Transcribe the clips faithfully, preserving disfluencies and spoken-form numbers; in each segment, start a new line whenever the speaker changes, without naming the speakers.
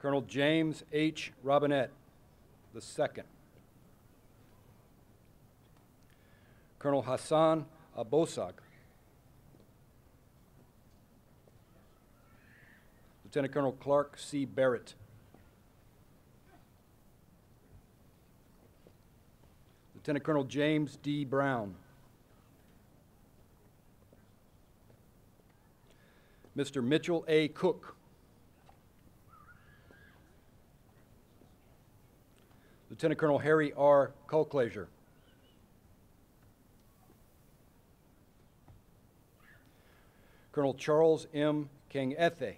Colonel James H. Robinette, the second. Colonel Hassan Abosag. Lieutenant Colonel Clark C. Barrett. Lieutenant Colonel James D. Brown. Mister Mitchell A. Cook. Lieutenant Colonel Harry R. Culclaser. Colonel Charles M. Kangethe.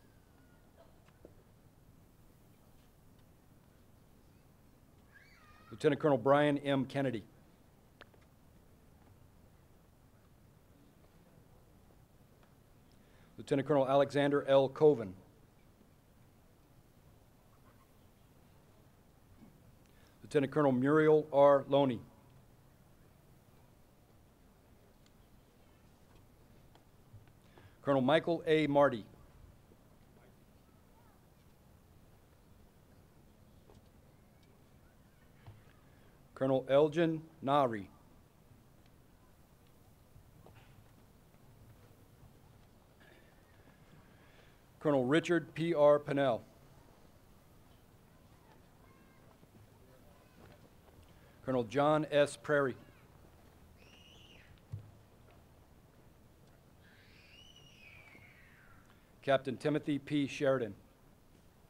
Lieutenant Colonel Brian M. Kennedy. Lieutenant Colonel Alexander L. Coven. Lieutenant Colonel Muriel R. Loney. Colonel Michael A. Marty. Colonel Elgin Nari. Colonel Richard P R. Pennell. Colonel John S. Prairie. Captain Timothy P. Sheridan.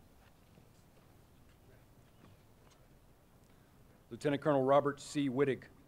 Lieutenant Colonel Robert C. Wittig.